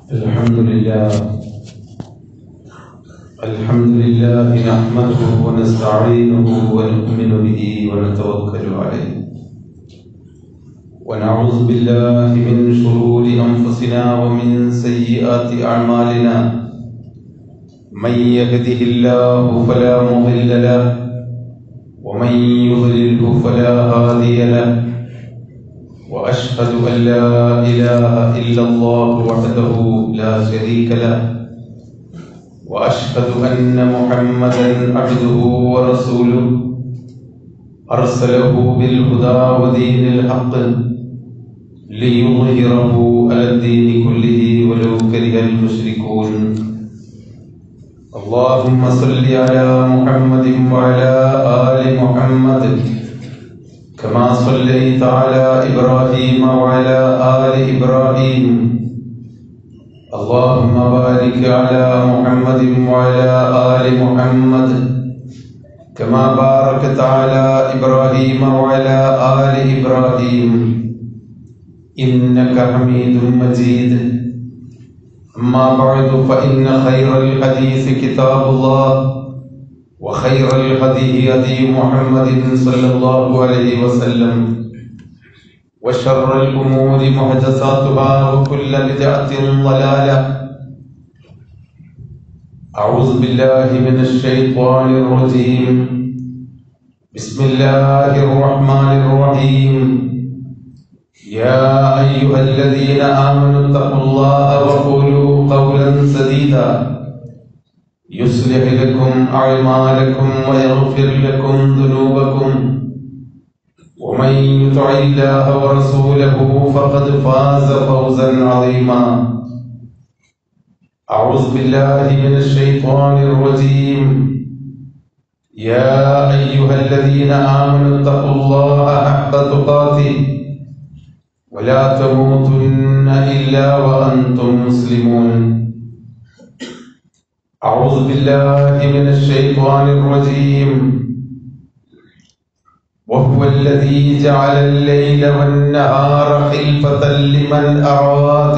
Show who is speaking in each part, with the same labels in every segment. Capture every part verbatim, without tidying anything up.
Speaker 1: الحمد لله الحمد لله نحمده ونستعينه ونؤمن به ونتوكل عليه ونعوذ بالله من شرور أنفسنا ومن سيئات أعمالنا من يهده الله فلا مضل له ومن يضلله فلا هادي له وأشهد أن لا إله إلا الله وحده لا شريك له وأشهد أن محمدا عبده ورسوله أرسله بالهدى ودين الحق ليظهره على الدين كله ولو كره المشركون اللهم صل على محمد وعلى آل محمد كما صليت على إبراهيم وعلى آل إبراهيم اللهم بارك على محمد وعلى آل محمد كما باركت على إبراهيم وعلى آل إبراهيم إنك حميد مجيد أما بعد فإن خير الحديث كتاب الله وخير الهدي هدي محمد صلى الله عليه وسلم وشر الأمور محدثاتها وكل بدعة ضلالة أعوذ بالله من الشيطان الرجيم بسم الله الرحمن الرحيم يا أيها الذين آمنوا اتقوا الله وقولوا قولا سديدا يصلح لكم أعمالكم ويغفر لكم ذنوبكم ومن يطع الله ورسوله فقد فاز فوزا عظيما أعوذ بالله من الشيطان الرجيم يا أيها الذين آمنوا اتقوا الله حق تقاته ولا تموتن إلا وأنتم مسلمون أعوذ بالله من الشيطان الرجيم وهو الذي جعل الليل والنهار خلفة لمن أراد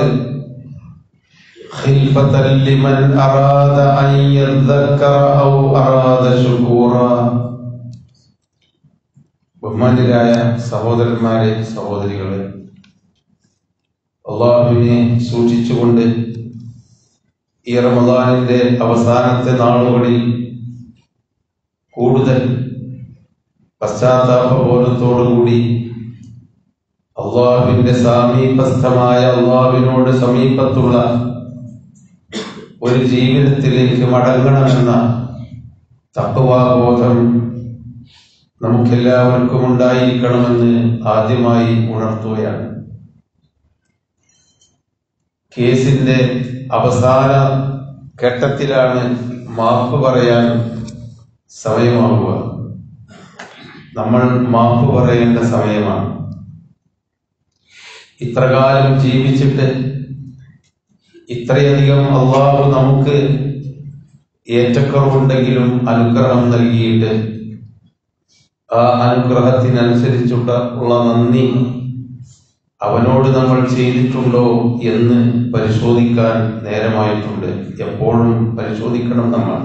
Speaker 1: خلفة لمن أراد أن يذكر أو أراد شكورا ബഹുമാന്യരായ സഹോദരന്മാരെ സഹോദരികളെ, അല്ലാഹുവിനെ സൂക്ഷിച്ചുകൊണ്ട് ഈ റമദാനിന്റെ അവസാനത്തെ നാളുകളിൽ കൂടുതൽ പശ്ചാത്താപബോധത്തോടുകൂടി അള്ളാഹുവിന്റെ സമീപസ്ഥമായ അള്ളാഹുവിനോട് സമീപത്തുള്ള ഒരു ജീവിതത്തിലേക്ക് മടങ്ങണമെന്ന തഖ്വാബോധം നമുക്കെല്ലാവർക്കും ഉണ്ടായിരിക്കണമെന്ന് ആദ്യമായി ഉണർത്തുകയാണ്. കേസിന്റെ അവസാന ഘട്ടത്തിലാണ് മാപ്പ് പറയാൻ സമയമാവുക. നമ്മൾ മാപ്പ് പറയേണ്ട സമയമാണ്. ഇത്രകാലം ജീവിച്ചിട്ട് ഇത്രയധികം അള്ളാഹു നമുക്ക് ഏറ്റക്കുറവുണ്ടെങ്കിലും അനുഗ്രഹം നൽകിയിട്ട് ആ അനുഗ്രഹത്തിനനുസരിച്ചുള്ള ഉള്ള നന്ദി അവനോട് നമ്മൾ ചെയ്തിട്ടുണ്ടോ എന്ന് പരിശോധിക്കാൻ നേരമായിട്ടുണ്ട്. എപ്പോഴും പരിശോധിക്കണം. നമ്മൾ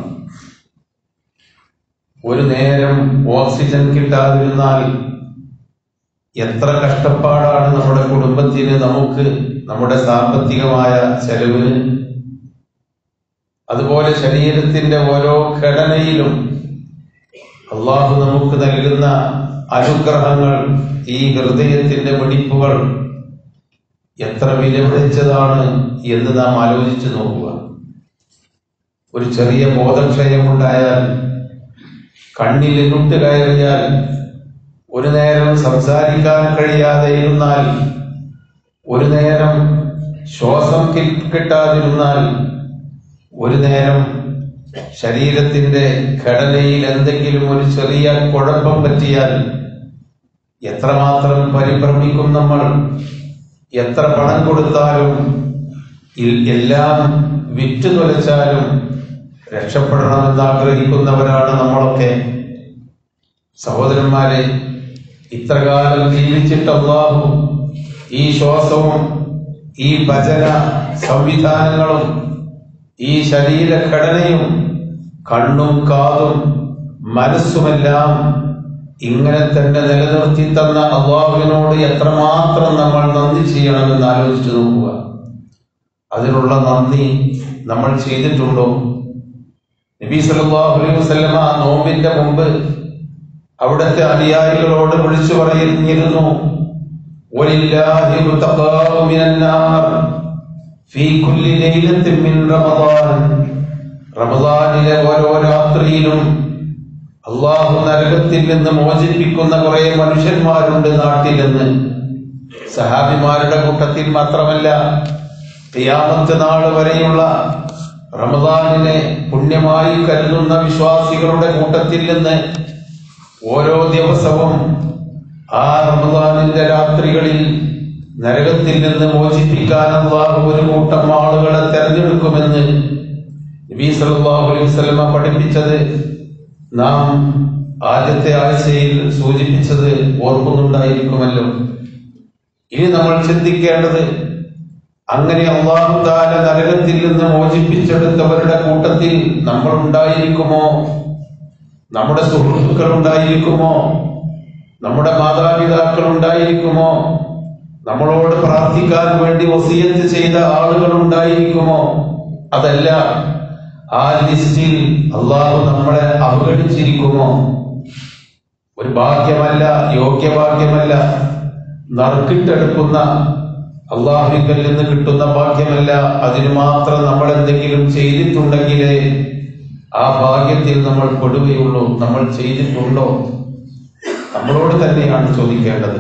Speaker 1: ഒരു നേരം ഓക്സിജൻ കിട്ടാതിരുന്നാൽ എത്ര കഷ്ടപ്പാടാണ് നമ്മുടെ കുടുംബത്തിന്, നമുക്ക്, നമ്മുടെ സാമ്പത്തികമായ ചെലവിന്. അതുപോലെ ശരീരത്തിന്റെ ഓരോ ഘടനയിലും അള്ളാഹു നമുക്ക് നൽകുന്ന അനുഗ്രഹങ്ങൾ, ഈ ഹൃദയത്തിന്റെ വെടിപ്പുകൾ എത്ര വിലപിടിച്ചതാണ് എന്ന് നാം ആലോചിച്ചു നോക്കുക. ഒരു ചെറിയ ബോധക്ഷയമുണ്ടായാൽ, കണ്ണിൽ ഇരുട്ട് കയറിയാൽ, ഒരു നേരം സംസാരിക്കാൻ കഴിയാതെ ഇരുന്നാൽ, ഒരു നേരം ശ്വാസം കിട്ടാതിരുന്നാൽ, ഒരു നേരം ശരീരത്തിന്റെ ഘടനയിൽ എന്തെങ്കിലും ഒരു ചെറിയ കുഴപ്പം പറ്റിയാൽ എത്രമാത്രം പരിഭ്രമിക്കും നമ്മൾ. എത്ര പണം കൊടുത്താലും എല്ലാം വിറ്റു തുലച്ചാലും രക്ഷപ്പെടണമെന്ന് ആഗ്രഹിക്കുന്നവരാണ് നമ്മളൊക്കെ. സഹോദരന്മാരെ, ഇത്രകാലം ജീവിച്ചിട്ട് അല്ലാഹു ഈ ശ്വാസവും ഈ ഭജന സംവിധാനങ്ങളും ഈ ശരീരഘടനയും കണ്ണും കാതും മനസ്സുമെല്ലാം ഇങ്ങനെ തന്നെ നിലനിർത്തി തന്ന അല്ലാഹുവിനോട് എത്രമാത്രം നമ്മൾ നന്ദി ചെയ്യണമെന്ന് ആലോചിച്ചു നോക്കുക. അതിനുള്ള നന്ദി നമ്മൾ ചെയ്തിട്ടുണ്ടോ? നബി സല്ലല്ലാഹു അലൈഹി വസല്ലമ നോമ്പിന്റെ മുമ്പ് അവിടുത്തെ അനുയായികളോട് വിളിച്ചു പറഞ്ഞിരുന്നു, വലില്ലാഹി മുതഖാഉ മിനൻ നാർ ഫീ കുല്ലി ലൈലത്തിൻ മിൻ റമളാൻ. റമളാനിലെ ഓരോ രാത്രിയിലും അല്ലാഹു നരകത്തിൽ നിന്ന് മോചിപ്പിക്കുന്ന കുറെ മനുഷ്യന്മാരുണ്ട് നാട്ടിലെന്ന്. സഹാബിമാരുടെ കൂട്ടത്തിൽ മാത്രമല്ല, ഖിയാമത്ത് നാൾ വരെയുള്ള റമളാനിനെ പുണ്യമായി കരുതുന്ന വിശ്വാസികളുടെ കൂട്ടത്തിൽ നിന്ന് ഓരോ ദിവസവും ആ റമളാനിന്റെ രാത്രികളിൽ നരകത്തിൽ നിന്ന് മോചിപ്പിക്കാൻ അല്ലാഹു ഒരു കൂട്ടം ആളുകളെ തെരഞ്ഞെടുക്കുമെന്ന് നബി സല്ലല്ലാഹു അലൈഹി വസല്ലം പഠിപ്പിച്ചത് നാം ആദ്യത്തെ ആഴ്ചയിൽ സൂചിപ്പിച്ചത് ഓർക്കുന്നുണ്ടായിരിക്കുമല്ലോ. ഇനി നമ്മൾ ചിന്തിക്കേണ്ടത്, അങ്ങനെ അല്ലാഹു തആല നരകത്തിൽ നിന്ന് മോചിപ്പിച്ചെടുത്തവരുടെ കൂട്ടത്തിൽ നമ്മൾ ഉണ്ടായിരിക്കുമോ? നമ്മുടെ സുഹൃത്തുക്കൾ ഉണ്ടായിരിക്കുമോ? നമ്മുടെ മാതാപിതാക്കൾ ഉണ്ടായിരിക്കുമോ? നമ്മളോട് പ്രാർത്ഥിക്കാൻ വേണ്ടി വസിയത്ത് ചെയ്ത ആളുകൾ ഉണ്ടായിരിക്കുമോ? അതല്ല, ആ ലിസ്റ്റിൽ അല്ലാഹു നമ്മളെ അവഗണിച്ചിരിക്കുമോ? ഒരു ഭാഗ്യമല്ല, യോഗ്യഭാഗ്യമല്ല, നറുക്കിട്ടെടുക്കുന്ന അല്ലാഹുവിൽ നിന്ന് കിട്ടുന്ന ഭാഗ്യമല്ല. അതിന് മാത്രം നമ്മൾ എന്തെങ്കിലും ചെയ്തിട്ടുണ്ടെങ്കിലേ ആ ഭാഗ്യത്തിൽ നമ്മൾ പെടുകയുള്ളൂ. നമ്മൾ ചെയ്തിട്ടുണ്ടോ? നമ്മളോട് തന്നെയാണ് ചോദിക്കേണ്ടത്.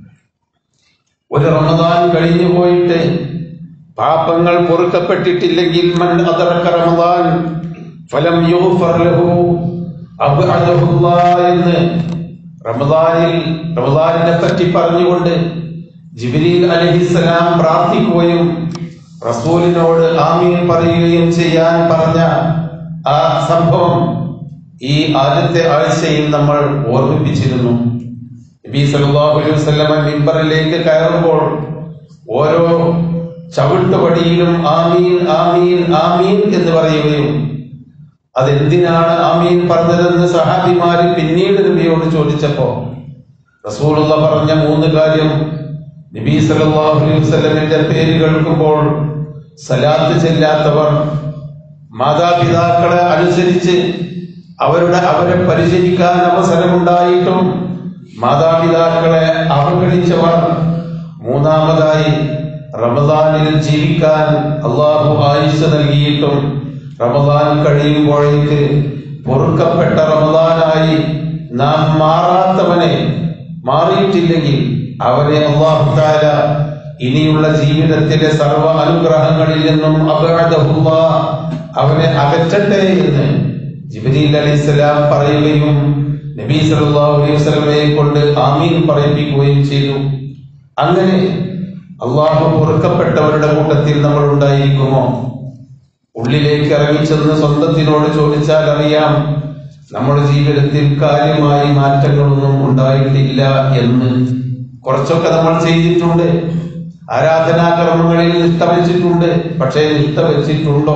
Speaker 1: ഒരു റമദാൻ കഴിഞ്ഞു പോയിട്ട് പാപങ്ങൾ പൊറുക്കപ്പെട്ടിട്ടില്ലെങ്കിൽ മൻ അദറക റമദാൻ ഫലം യുഗ്ഫർ ലഹു അബ്അദഹു അല്ലാഹ് എന്ന് റമദാനിൽ റമദാനിനെ പറ്റി പറഞ്ഞുകൊണ്ട് ജിബ്രീൽ അലൈഹിസ്സലാം പ്രാർത്ഥിക്കുകയും റസൂലിനോട് ആമീൻ പറയുകയും ചെയ്യാൻ പറഞ്ഞ ആ സംഭവം ഈ ആദ്യത്തെ ആഴ്ചയിൽ നമ്മൾ ഓർമ്മിപ്പിച്ചിരുന്നു. നബി സല്ലല്ലാഹു അലൈഹി വസല്ലം മിമ്പറിലേക്ക് കയറുമ്പോൾ ഓരോ ചവിട്ടുപടിയിലും ആമീൻ ആമീൻ ആമീൻ എന്ന് പറയുകയും അതെന്തിനാണ് ആമീൻ പറഞ്ഞതെന്ന് സഹാബിമാര് പിന്നീട് നബിയോട് ചോദിച്ചപ്പോ റസൂലുള്ള പറഞ്ഞ മൂന്ന് കാര്യം: നബി സല്ലല്ലാഹു അലൈഹി വസല്ലമിന്റെ പേര് കേൾക്കുമ്പോൾ സലാത്ത് ചെല്ലാത്തവർ, മാതാപിതാക്കളെ അനുസരിച്ച് അവരുടെ അവരെ പരിചരിക്കാൻ അവസരമുണ്ടായിട്ടും മാതാപിതാക്കളെ അവഗണിച്ചവർ, മൂന്നാമതായി റമദാനിൽ ജീവിക്കാൻ അല്ലാഹു ആയുസ് നൽകിയിട്ടും റമദാൻ കഴിയുമ്പോഴേക്ക് പൊറുക്കപ്പെട്ട റമദാനായി നാം മാറാത്തവനെ, മാറിയിട്ടില്ലെങ്കിൽ അവനെ അല്ലാഹു തആല ഇനിയുള്ള ജീവിതത്തിലെ സർവ്വ അനുഗ്രഹങ്ങളിൽ നിന്നും അബ്അദഹുല്ലാഹ്, അവനെ അകറ്റട്ടെ എന്ന് ജിബ്രീൽ അലൈഹിസ്സലാം പറയുകയും നബി സല്ലല്ലാഹു അലൈഹി വസല്ലമയെ കൊണ്ട് ആമീൻ പറയിപ്പിക്കുകയും ചെയ്തു. അങ്ങനെ അല്ലാഹു പൊറുക്കപ്പെട്ടവരുടെ കൂട്ടത്തിൽ നമ്മൾ ഉണ്ടായിരിക്കുമോ? ഉള്ളിലേക്ക് ഇറങ്ങിച്ചെന്ന് സ്വന്തത്തിനോട് ചോദിച്ചാൽ അറിയാം, നമ്മുടെ ജീവിതത്തിൽ കാര്യമായി മാറ്റങ്ങളൊന്നും ഉണ്ടായിട്ടില്ല എന്ന്. കുറച്ചൊക്കെ നമ്മൾ ചെയ്തിട്ടുണ്ട്, ആരാധനാകർമ്മങ്ങളിൽ നിഷ്ഠ വെച്ചിട്ടുണ്ട്. പക്ഷേ നിഷ്ഠ വെച്ചിട്ടുണ്ടോ?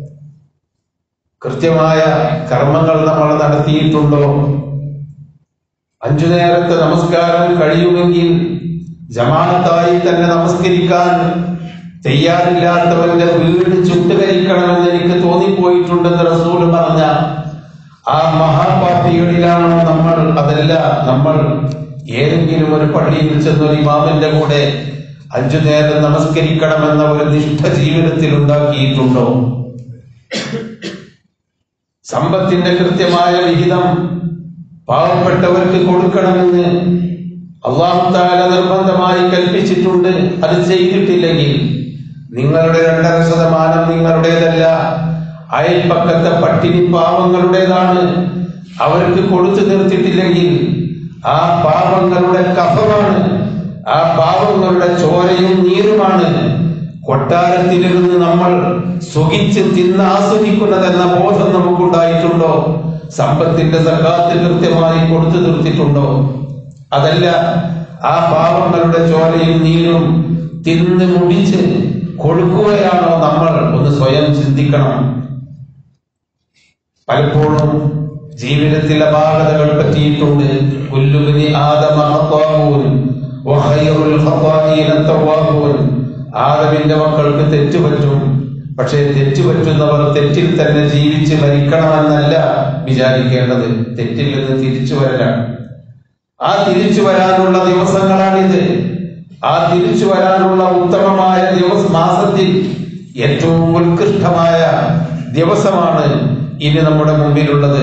Speaker 1: കൃത്യമായ കർമ്മങ്ങൾ നമ്മൾ നടത്തിയിട്ടുണ്ടോ? അഞ്ചു നേരത്തെ നമസ്കാരം കഴിയുമെങ്കിൽ ജമാഅത്തായി തന്നെ നമസ്കരിക്കാൻ തയ്യാറില്ലാത്തവന്റെ വീട് ചുട്ടുകരിക്കണമെന്ന് എനിക്ക് തോന്നിപ്പോയിട്ടുണ്ടെന്ന് റസൂൽ പറഞ്ഞ ആ മഹാപാപികളിലാണ് നമ്മൾ. അതല്ല, നമ്മൾ ഏതെങ്കിലും ഒരു പള്ളിയിൽ ചെന്നൊരു ഇമാമിന്റെ കൂടെ അഞ്ചു നേരം നമസ്കരിക്കണമെന്ന ഒരു നിഷ്ഠ ജീവിതത്തിൽ ഉണ്ടാക്കിയിട്ടുണ്ടോ? സമ്പത്തിന്റെ കൃത്യമായ വിഹിതം പാവപ്പെട്ടവർക്ക് കൊടുക്കണമെന്ന് അല്ലാഹു തആല നിർബന്ധമായി കൽപ്പിച്ചിട്ടുണ്ട്. അത് ചെയ്തിട്ടില്ലെങ്കിൽ നിങ്ങളുടെ രണ്ടര ശതമാനം നിങ്ങളുടേതല്ല, അയൽപക്കത്തെ പട്ടിണി പാവങ്ങളുടേതാണ്. അവർക്ക് കൊടുത്തു നിർത്തിയിട്ടില്ലെങ്കിൽ ആ പാവങ്ങളുടെ കഫമാണ്, ആ പാവങ്ങളുടെ ചോരയും നീരുമാണ് കൊട്ടാരത്തിലിരുന്ന് നമ്മൾ സുഖിച്ച് തിന്ന് ആസ്വദിക്കുന്നതെന്ന ബോധം നമുക്കുണ്ടായിട്ടുണ്ടോ? സമ്പത്തിന്റെ സക്കാത്ത് കൃത്യമായി കൊടുത്തു നിർത്തിയിട്ടുണ്ടോ? അതല്ല, ആ പാവങ്ങളുടെ ചോരയും നീരും തിന്ന് മുടിച്ച് കൊടുക്കുകയാണോ നമ്മൾ? ഒന്ന് സ്വയം ചിന്തിക്കണം. പലപ്പോഴും ജീവിതത്തിൽ അപാകതകൾ പറ്റിയിട്ടുണ്ട്. കുല്ലുബനി ആദമ ഖത്താഊൻ വഖൈറുൽ ഖത്താഈന തവ്വാബൂൻ. ആദമിന്റെ മക്കൾക്ക് തെറ്റുപറ്റും. പക്ഷേ തെറ്റുപറ്റുന്നവർ തെറ്റിൽ തന്നെ ജീവിച്ച് മരിക്കണമെന്നല്ല വിചാരിക്കേണ്ടത്. തെറ്റിൽ നിന്ന് തിരിച്ചു വരലാണ്. ആ തിരിച്ചു വരാനുള്ള ദിവസങ്ങളാണിത്. ആ തിരിച്ചു വരാനുള്ള ഉത്തമമായ ദിവസ മാസത്തിൽ ഏറ്റവും ഉത്കൃഷ്ടമായ ദിവസമാണ് ഇനി നമ്മുടെ മുമ്പിലുള്ളത്.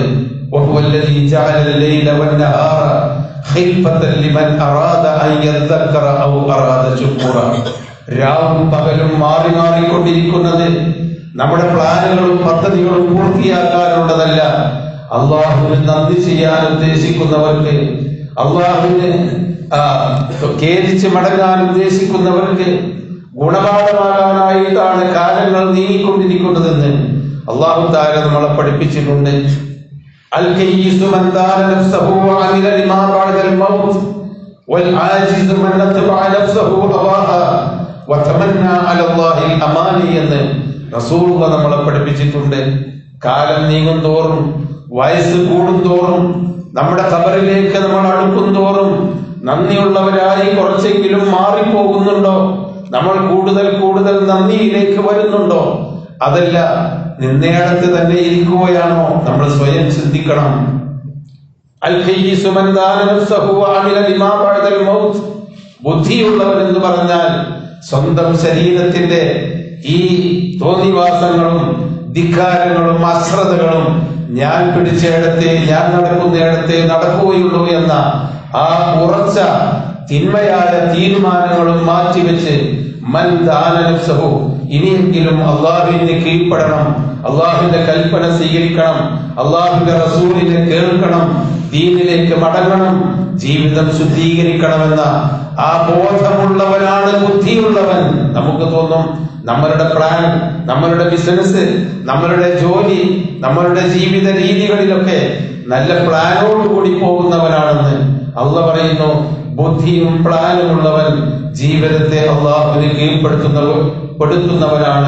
Speaker 1: രാവും പകലും മാറി മാറിക്കൊണ്ടിരിക്കുന്നത് നമ്മുടെ പ്ലാനുകളും പദ്ധതികളും പൂർത്തിയാക്കാനുള്ളതല്ല. അള്ളാഹുവിന് നന്ദി ചെയ്യാൻ ഉദ്ദേശിക്കുന്നവർക്ക്, അള്ളാഹുവിന് ഖേദിച്ച് മടങ്ങാൻ ഉദ്ദേശിക്കുന്നവർക്ക് ഗുണപാഠമാകാനായിട്ടാണ് കാലങ്ങൾ നീങ്ങിക്കൊണ്ടിരിക്കുന്നതെന്ന് അള്ളാഹു തആല നമ്മളെ പഠിപ്പിച്ചിട്ടുണ്ട്. അൽ കയ്യിസു മൻ ദാന നഫ്സഹു വഅമില ലിമാ ബഅദൽ മൗത്ത് വൽ ആജിസു മൻ തബഅ നഫ്സഹു ഹവാഹ വതമന്ന അലല്ലാഹിൽ അമാനി എന്ന് റസൂലുള്ളാഹി നമ്മളെ പഠിപ്പിച്ചിട്ടുണ്ട്. കാലം നീങ്ങും തോറും, വയസ്സ് കൂടും തോറും, നമ്മുടെ ഖബറിലേക്ക് നമ്മൾ അടുക്കും തോറും നന്ദിയുള്ളവരായി കുറച്ചെങ്കിലും മാറിപ്പോകുന്നുണ്ടോ? നമ്മൾ കൂടുതൽ കൂടുതൽ നന്ദിയിലേക്ക് വരുന്നുണ്ടോ? അതല്ല, നിന്നേടത്ത് തന്നെ ഇരിക്കുകയാണോ? നമ്മൾ സ്വയം ചിന്തിക്കണം. അൽ ഖയ്യിസു മൻ ദാന നഫ്സഹു വഅമില ലിമാ ബഅദൽ മൗത്ത്. ബുദ്ധിയുള്ളവൻ എന്ന് പറഞ്ഞാൽ സ്വന്തം ശരീരത്തിന്റെ ഈ തോന്നിവാസങ്ങളും ധിക്കാരങ്ങളും അശ്രദ്ധകളും ഞാൻ പിടിച്ചയിടത്തെ, ഞാൻ നടക്കുന്നിടത്തെ നടക്കുകയുള്ളൂ എന്ന ആ ഉറച്ച തിന്മയായ തീരുമാനങ്ങളും മാറ്റിവെച്ച് മൻ ദാന നഫ്സഹു, ഇനിയെങ്കിലും അള്ളാഹുവിന് കീഴ്പ്പെടണം, അള്ളാഹുവിന്റെ കൽപ്പന സ്വീകരിക്കണം, അള്ളാഹുവിന്റെ റസൂലിനെ കേൾക്കണം, ദീനിലേക്ക് മടങ്ങണം, ജീവിതം ശുദ്ധീകരിക്കണമെന്ന ആ ബോധമുള്ളവനാണ് ബുദ്ധിയുള്ളവൻ. നമുക്ക് തോന്നും നമ്മളുടെ പ്ലാൻ, നമ്മളുടെ ബിസിനസ്, നമ്മളുടെ ജോലി, നമ്മളുടെ ജീവിത രീതികളിലൊക്കെ നല്ല പ്ലാനോടുകൂടി പോകുന്നവനാണെന്ന്. അള്ളാഹ് പറയുന്നു, ബുദ്ധിയും പ്ലാനും ഉള്ളവൻ ജീവിതത്തെ അള്ളാഹുവിന് കീഴ്പ്പെടുത്തുന്നവനാണ്.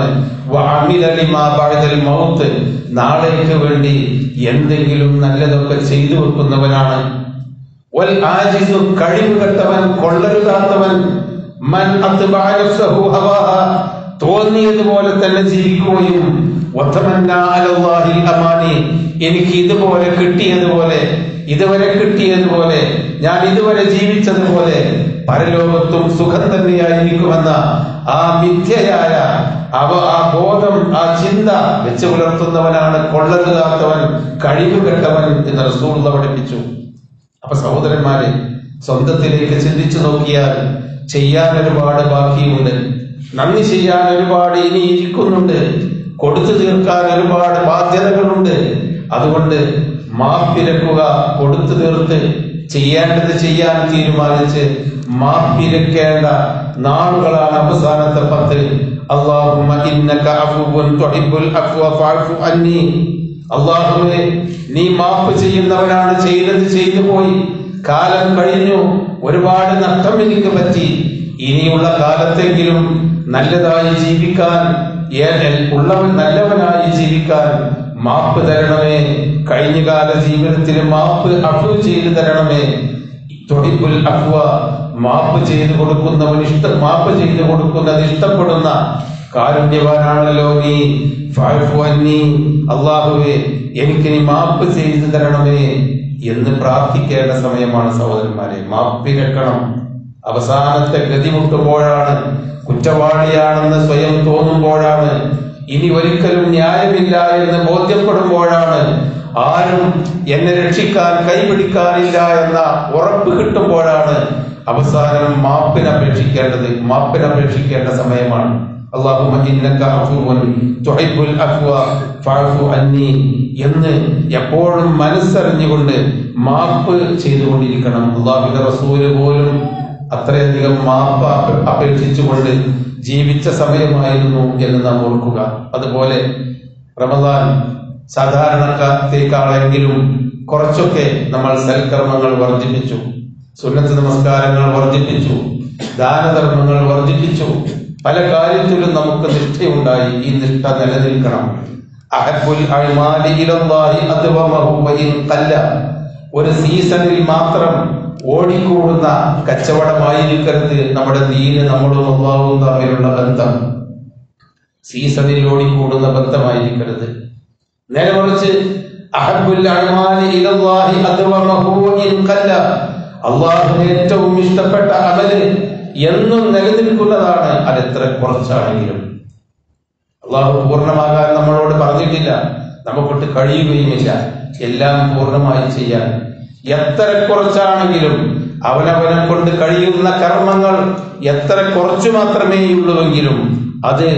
Speaker 1: നാളേക്ക് വേണ്ടി എന്തെങ്കിലും നല്ലതൊക്കെ ചെയ്തു വെക്കുന്നവനാണ്. വൽ ആജിസു, കഴിവ് കെട്ടവൻ, കൊള്ളരുതാത്തവൻ, മൻ അത്ബഅ നഫ്സഹു ഹവാഹ, തോന്നിയതുപോലെ തന്നെ ജീവിക്കുകയും, വതമന്ന അലല്ലാഹിൽ അമാനി, എനിക്ക് ഇതുപോലെ കിട്ടിയതുപോലെ, ഇതുവരെ കിട്ടിയതുപോലെ, ഞാൻ ഇതുവരെ ജീവിച്ചതുപോലെ പരലോകത്തും സുഖം തന്നെയായിരിക്കുമെന്ന ആ മിഥ്യയായ അവ ആ ബോധം, ആ ചിന്ത വെച്ച് പുലർത്തുന്നവനാണ് കൊള്ളരുതാത്തവൻ, കഴിവുകെട്ടവൻ എന്ന് റസൂലുള്ളാഹി പഠിപ്പിച്ചു. അപ്പൊ സഹോദരന്മാരെ, സ്വന്തത്തിലേക്ക് ചിന്തിച്ചു നോക്കിയാൽ ചെയ്യാൻ ഒരുപാട് ബാക്കിയുണ്ട്, നന്ദി ചെയ്യാൻ ഒരുപാട് ഇനി ഇരിക്കുന്നുണ്ട്, കൊടുത്തു തീർക്കാൻ ഒരുപാട് ബാധ്യതകളുണ്ട്. അതുകൊണ്ട് മാപ്പിരക്കുക, കൊടുത്തു തീർത്ത് ചെയ്യേണ്ടത് ചെയ്യാൻ തീരുമാനിച്ച് മാപ്പിരക്കേണ്ട നാളുകളാണ് അവസാനത്തെ പത്ത്. അല്ലാഹുമ്മ ഇന്നക അഫുവ്വുൻ തുഹിബ്ബുൽ അഫ്വ ഫഅഫു അന്നി. അല്ലാഹുവേ, നീ മാപ്പ് ചെയ്യുന്നവനാണ്, ചെയ്തത് ചെയ്തു പോയി, കാലം കഴിഞ്ഞു, ഒരുപാട് നഷ്ടം എനിക്ക് പറ്റി, ഇനിയുള്ള കാലത്തെങ്കിലും നല്ലതായി ജീവിക്കാൻ, ഉള്ളവൻ നല്ലവനായി ജീവിക്കാൻ മാപ്പ് തരണമേ. കഴിഞ്ഞകാല ജീവിതത്തിൽ മാപ്പ് അഫ്വ ചെയ്തു തരണമേ. തുഹിബ്ബുൽ അഫ്വ, മാപ്പ് ചെയ്തു കൊടുക്കുന്നവൻ, ഇഷ്ട മാപ്പ് ചെയ്തു കൊടുക്കുന്നത് ഇഷ്ടപ്പെടുന്ന കാരുണ്യവാനാണല്ലോ നീ. ഫഅഫു അന്നി, അല്ലാഹുവേ എനിക്ക് നീ മാപ്പ് ചെയ്തു തരണമേ എന്ന് പ്രാർത്ഥിക്കേണ്ട സമയമാണ് സഹോദരന്മാരെ. മാപ്പിരക്കണം. അവസാനത്തെ ഗതിമുട്ടുമ്പോഴാണ്, കുറ്റവാളിയാണെന്ന് സ്വയം തോന്നുമ്പോഴാണ്, ഇനി ഒരിക്കലും ന്യായമില്ല എന്ന് ബോധ്യപ്പെടുമ്പോഴാണ്, ആരും എന്നെ രക്ഷിക്കാൻ കൈപിടിക്കാനില്ല എന്ന ഉറപ്പ് കിട്ടുമ്പോഴാണ് അവസാനം മാപ്പിനപേക്ഷിക്കേണ്ടത്. മാപ്പിനപേക്ഷിക്കേണ്ട സമയമാണ്. അല്ലാഹുമ്മ ഇന്നക അഫുവ്വുൻ തുഹിബ്ബുൽ അഫ്വ ഫഅഫു അന്നി എന്ന് എപ്പോഴും മനസ്സറിഞ്ഞുകൊണ്ട് മാപ്പ് ചെയ്തുകൊണ്ടിരിക്കണം. അല്ലാഹുവിന്റെ റസൂല് പോലും അത്രയധികം മാപ്പ് അപേക്ഷിച്ചുകൊണ്ട് ജീവിച്ച സമയമായിരുന്നു എന്ന് നാം ഓർക്കുക. അതുപോലെ റമദാൻ സാധാരണക്കാരത്തേക്കാളെങ്കിലും കുറച്ചൊക്കെ നമ്മൾ സൽക്കർമ്മങ്ങൾ വർദ്ധിപ്പിച്ചു, സുന്നത്ത് നമസ്കാരങ്ങൾ വർദ്ധിപ്പിച്ചു, ദാനധർമ്മങ്ങൾ വർദ്ധിപ്പിച്ചു. പല കാര്യത്തിലും നമുക്ക് നിഷ്ഠയുണ്ടായി. ഈ നിഷ്ഠ നിലനിൽക്കണം. അഹബ്ബുൽ അഅ്മാലി ഇലല്ലാഹി അദ്വമഹു വഇൻ ഖല്ല. ഒരു സീസണിൽ മാത്രം ഓടിക്കൂടുന്ന കച്ചവടമായിരിക്കരുത് നമ്മുടെ ദീന് നമ്മളും അല്ലാഹുവും തമ്മിലുള്ള ബന്ധം. സീസണിൽ ഓടിക്കൂടുന്ന ബന്ധമായിരിക്കരുത്. നേരെ മറിച്ച് അഹബ്ബുൽ അഅ്മാലി ഇലല്ലാഹി അദ്വമഹു വഇൻ ഖല്ല, അല്ലാഹുവിന് ഏറ്റവും ഇഷ്ടപ്പെട്ട അമല് എന്നും നിലനിൽക്കുന്നതാണ്, അതെത്ര കുറച്ചാണെങ്കിലും. അള്ളാഹു പൂർണ്ണമാകാൻ നമ്മളോട് പറഞ്ഞിട്ടില്ല, നമുക്കൊട്ട് കഴിയുകയുമില്ല എല്ലാം പൂർണ്ണമായി ചെയ്യാൻ. എത്ര കുറച്ചാണെങ്കിലും അവനവനെ കൊണ്ട് കഴിയുന്ന കർമ്മങ്ങൾ എത്ര കുറച്ചു മാത്രമേ ഉള്ളുവെങ്കിലും അത്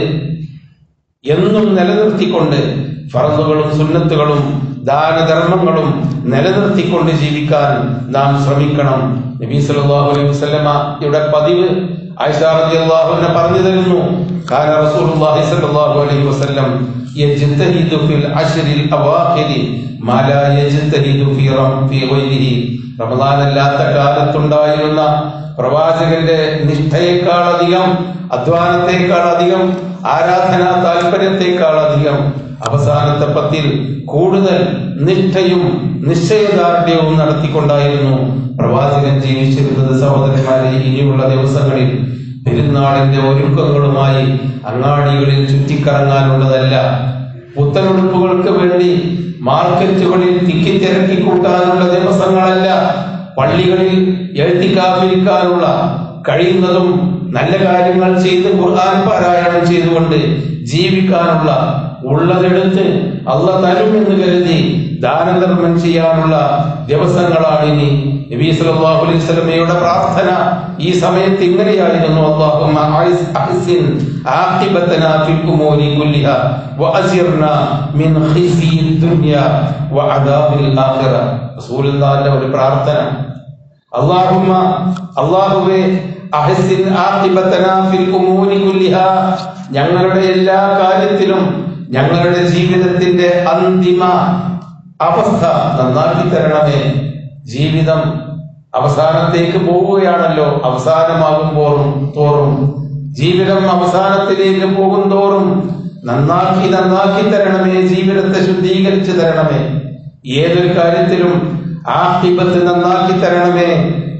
Speaker 1: എന്നും നിലനിർത്തിക്കൊണ്ട് ഫർളുകളും സുന്നത്തുകളും ദാനധർമ്മങ്ങളും നിലനിർത്തിക്കൊണ്ട് ജീവിക്കാൻ നാം ശ്രമിക്കണം. നബി സല്ലല്ലാഹു അലൈഹി വസല്ലമയുടെ പതിവ് ആയിഷ റളിയല്ലാഹു അൻഹ പറഞ്ഞു തരുന്നു, കാന റസൂലുള്ളാഹി സല്ലല്ലാഹു അലൈഹി വസല്ലം യജ്തഹിദു ഫിൽ അശ്റിൽ അവാഖിരി മാ ലാ യജ്തഹിദു ഫീ റംഫി ഗൈരിഹി. റമദാൻ അല്ലാത്ത കാലത്തുണ്ടായിരുന്ന പ്രവാചകന്റെ നിഷ്ഠയേക്കാൾ അധികം, അധ്വാനത്തെക്കാൾ അധികം, ആരാധനാ താല്പര്യത്തെക്കാൾ അധികം അവസാനത്തെ പത്തിൽ കൂടുതൽ നിഷ്ഠയും നിശ്ചയദാർഢ്യവും നടത്തിക്കൊണ്ടായിരുന്നു പ്രവാചകൻ ജീവിച്ചിരുന്നത്. സഹോദരന്മാരെ, ഇനിയുള്ള ദിവസങ്ങളിൽ പെരുന്നാളിന്റെ ഒരുക്കങ്ങളുമായി അങ്ങാടികളിൽ ചുറ്റിക്കറങ്ങാനുള്ളതല്ല, പുത്തനുടുപ്പുകൾക്ക് വേണ്ടി മാർക്കറ്റുകളിൽ തിക്കിത്തിരക്കി കൂട്ടാനുള്ള ദിവസങ്ങളല്ല, പള്ളികളിൽ എഴുത്തിക്കാതിരിക്കാനുള്ള, കഴിയുന്നതും നല്ല കാര്യങ്ങൾ ചെയ്ത് ഖുർആൻ പാരായണം ചെയ്തുകൊണ്ട് ജീവിക്കാനുള്ള, ഉള്ളതെടുത്ത് അല്ലാഹ് തരുമെന്ന് കരുതി ദാനധർമ്മം ചെയ്യാനുള്ള ദിവസങ്ങളാണ് ഇനി. നബി സല്ലല്ലാഹു അലൈഹി വസല്ലമയുടെ പ്രാർത്ഥന ഈ സമയത്ത് ഇങ്ങനെയായിരുന്നു, അല്ലാഹുമ്മ അഹ്സിൻ ആഖിബതനാ ഫിൽ ഉമൂരി കുല്ലിഹാ വഅസിർനാ മിൻ ഖിസി ദുനിയ വഅദാബിൽ ആഖിറ. റസൂലുള്ളാഹിന്റെ ഒരു പ്രാർത്ഥന, അല്ലാഹുമ്മ അല്ലാഹുവേ അഹ്സിൻ ആഖിബതനാ ഫിൽ ഉമൂരി കുല്ലിഹാ, ഞങ്ങളുടെ എല്ലാ കാര്യത്തിലും ഞങ്ങളുടെ ജീവിതത്തിന്റെ അന്തിമ അവസ്ഥ നന്നാക്കി തരണമേ. ജീവിതം അവസാനത്തേക്ക് പോവുകയാണല്ലോ, അവസാനമാകുമ്പോറും തോറും ജീവിതം അവസാനത്തിലേക്ക് പോകും തോറും നന്നാക്കി നന്നാക്കി തരണമേ, ജീവിതത്തെ ശുദ്ധീകരിച്ചു തരണമേ. ഏതൊരു കാര്യത്തിലും ആഖിബത്ത് നന്നാക്കി തരണമേ.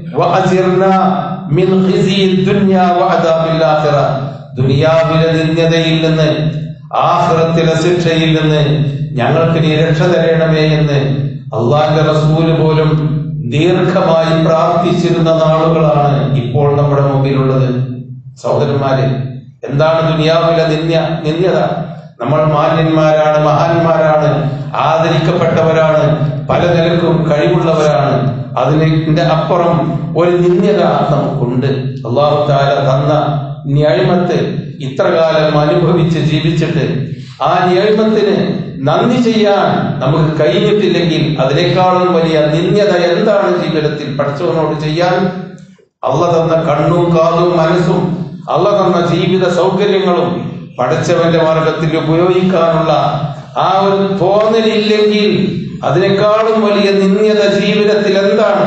Speaker 1: വഅസിർനാ മിൻ ഖിസി ദുനിയ വഅദാബിൽ ആഖിറ, ദുനിയാവിലെ നിന്ദതയിൽ നിന്ന് ആഖിറത്തിലെ ശിക്ഷയിൽ നിന്ന് ഞങ്ങൾക്ക് നീ രക്ഷ തരണമേ എന്ന് അള്ളാഹുവിന്റെ റസൂല് പോലും ദീർഘമായി പ്രാർത്ഥിച്ചിരുന്ന നാളുകളാണ് ഇപ്പോൾ നമ്മുടെ മുമ്പിലുള്ളത്. സഹോദരന്മാരെ, എന്താണ് ദുനിയാവിലെ നിന്യ നിന്യത? നമ്മൾ മാന്യന്മാരാണ്, മഹാന്മാരാണ്, ആദരിക്കപ്പെട്ടവരാണ്, പല നിലക്കും കഴിവുള്ളവരാണ്. അതിന്റെ അപ്പുറം ഒരു നിന്യത നമുക്കുണ്ട്. അല്ലാഹു തആല തന്ന നിഅമത്ത് ഇത്രകാലം അനുഭവിച്ച് ജീവിച്ചിട്ട് ആ നിഅമത്തിന് നന്ദി ചെയ്യാൻ നമുക്ക് കഴിഞ്ഞിട്ടില്ലെങ്കിൽ അതിനേക്കാളും വലിയ നിന്യത എന്താണ് ജീവിതത്തിൽ പടച്ചവനോട് ചെയ്യാൻ? അല്ലാഹ് തന്ന കണ്ണും കാതും മനസ്സും അല്ലാഹ് തന്ന ജീവിത സൗകര്യങ്ങളും പടച്ചവന്റെ മാർഗത്തിൽ ഉപയോഗിക്കാനുള്ള ആ ഒരു തോന്നലില്ലെങ്കിൽ അതിനേക്കാളും വലിയ നിന്യത ജീവിതത്തിൽ എന്താണ്?